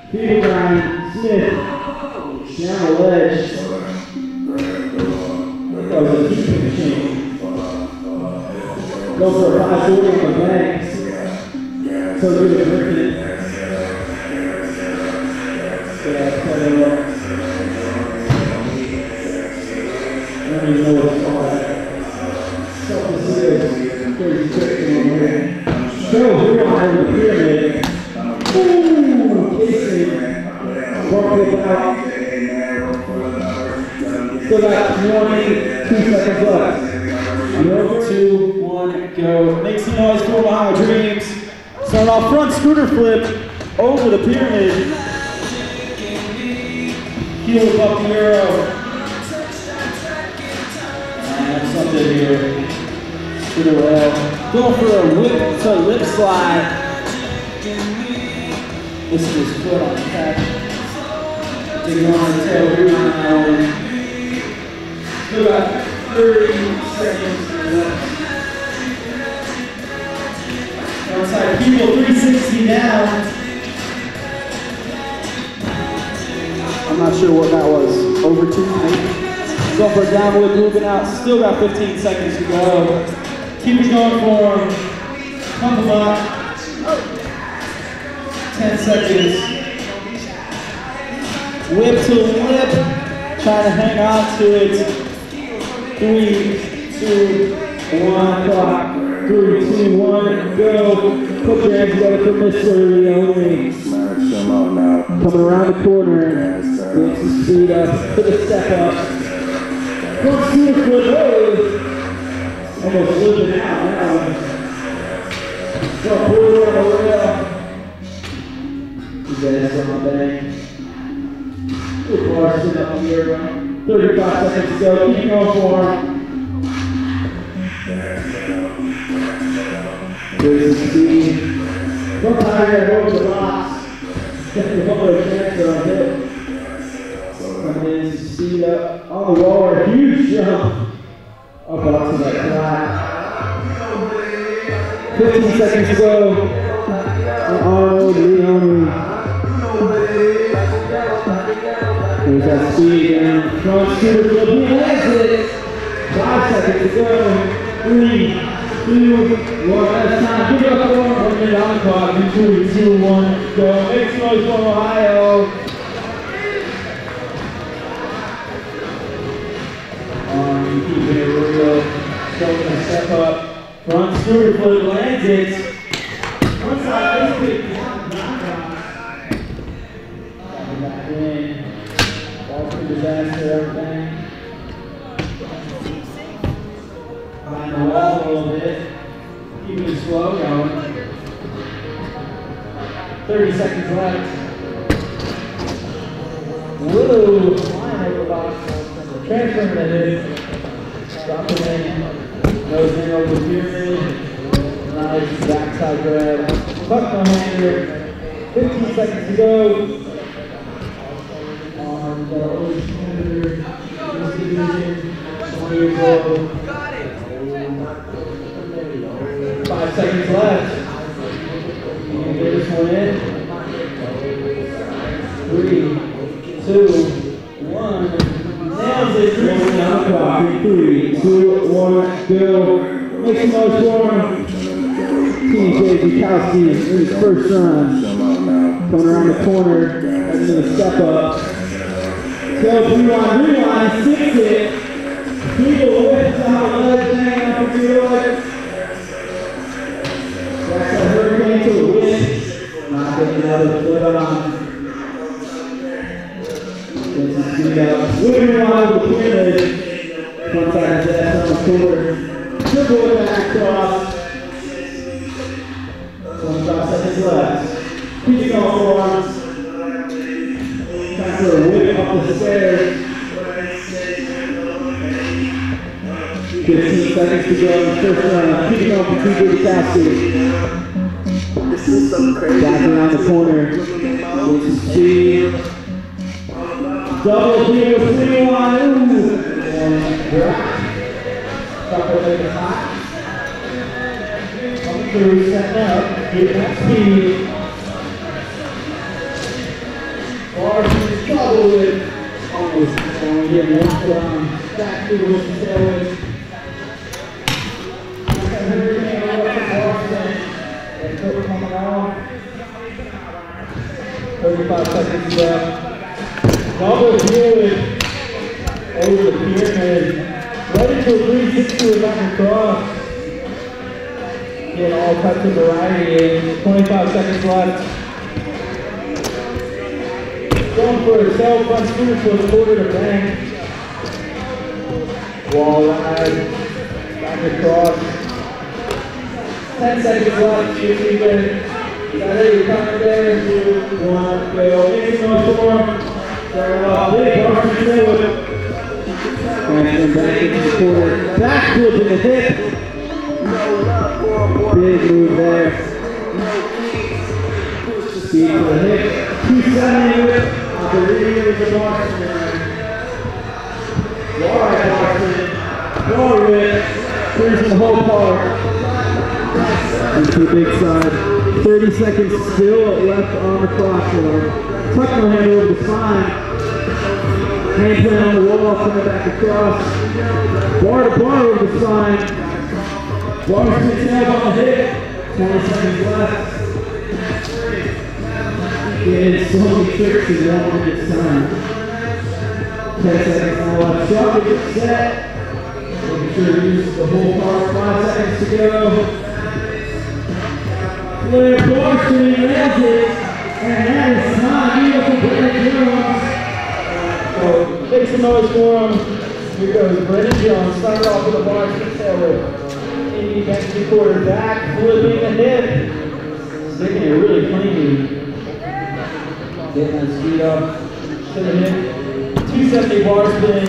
Peter Brian Smith, down the ledge. That was a keeping machine. Go for a 540 on the banks. So good at working. Yeah, cut it up. I don't even know what it's called. Self-assist, 30 seconds on here. So here on the pyramid. Ooh, kissing. Walk it out. Still got 22 seconds left. 2, 1, go. Make some noise for Ohio Dreams. Start off front scooter flip over the pyramid. Heel up the arrow. And something here. Scooter well. Going for a whip to lip slide. This is his foot on the catch. Taking on the tail here now. Still got 30 seconds left. Outside people, 360 down. I'm not sure what that was. Over 2 maybe. Go for a downward, moving out. Still got 15 seconds to go. Keep it going for him. Pump him up. 10 seconds. Whip to lip. Trying to hang on to it. 3, 2, 1, clock. 3, 2, 1, go. Put your hands together for Mr. Leone. Coming around the corner. Bring some speed up. Put a step up. Front scooter flip. Almost flipping out now. Front forward on the rail. That's on the bank. Good bar sit up here. 35 seconds to go. Keep going for him. Good speed. Don't tire over the box. The Butler transfer on hit. Coming in, speed up on the roller. Huge jump. Up onto that flat. 15 seconds to go. Arnold Leone. There's that speed and front scooter flip. He exits. 5 seconds to go. 3, 2, 1. That's time. Give it up for 1 minute on the clock. 3, 2, 1, go. Make some noise for Ohio. You keep it real. Showing a step up. Front scooter flip lands it. One side, this big back in. Ball for disaster, everything. Behind the wall a little bit. Keeping it slow going. 30 seconds left. Whoa, flying over the box. Transferring the hit. Dropping in. Nose in over the pyramid. Nice backside grab. Tuck on hander. 15 seconds to go. On the OH standard. This division. 20 years old. 5 seconds left. You can get this one in. 3, 2, 1. Nails it. 3, 2, 1, go. Make some noise for him. TJ Detkowski in his first run. Coming around the corner. That's going to step up. So rewind, 6 it. People whips out the ledge, hanging up the field. That's a hurricane to the wind. Not getting another foot on. Get some speed up. Whipping around the pyramid. Front side his ass on the corner. Triple it back across. 25 seconds left. Keep going for him. Time for a whip up the stairs. 15 seconds to go in the first round. Keep going for TJ Detkowski. This is so crazy. Back around the corner. With speed. Double D with 3-1. And drop. Couple legs hot. Coming through, setting up. Getting that speed. double whip. Almost getting one back to the tail whip. Hurricane up to Boston. That foot coming off. 35 seconds left. Double heel whip over the pyramid. Right into a 360 with back across. Getting all types of variety in. 25 seconds left. Going for a tail front scooter for the quarter to bank. Wall ride. Back across. 10 seconds left. See if we can. Got ready to come in there. 2, 1, go. Make some noise for him. Big Carson Taylor. And back into the quarter. Back flip in the hip. Big move there. Speed to the hip. 270 whip. The rear of the Boston. Wide Boston. Lower whip. Here's the whole part. Into the big side. 30 seconds still left on the clock. Tuck my hand over the spine. Hand plant on the wall, coming back across. Bar to bar over the spine. Bar to tail on the hip. 20 seconds left. Getting so many tricks in 1 minute's time. 10 seconds now left. Shot to get set. Making sure to use the whole part. 5 seconds to go. Flare Boston lands it. And that is time. Beautiful Brendon Jones. So make some noise for him. Here goes Brendon Jones. Started off with a bar to tail whip. Indie back to the quarter back. Flipping the hip. Sticking it really cleanly. Getting that speed up to the hip. 270 bar spin.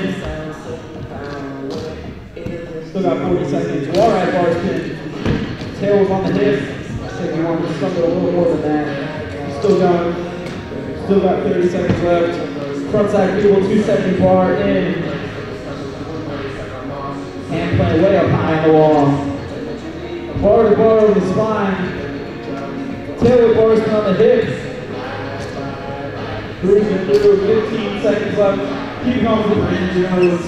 Still got 40 seconds. Wall ride bar spin. Tail was on the hip. I think you want to stump it a little more than that. Still going. Still got 30 seconds left. Frontside people, 270 bar in. Hand plant way up high on the wall. Bar to bar over the spine. Tail with bar spin on the hips. Cruising through, 15 seconds left. Keep going with Brendon Jones.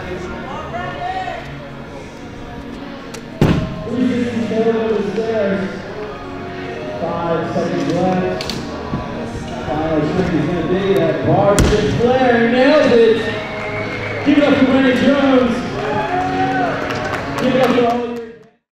360 tail over the stairs. 5 seconds left. Final trick is going to be that bar spin flare. Nails it. Keep it up for Brendon Jones.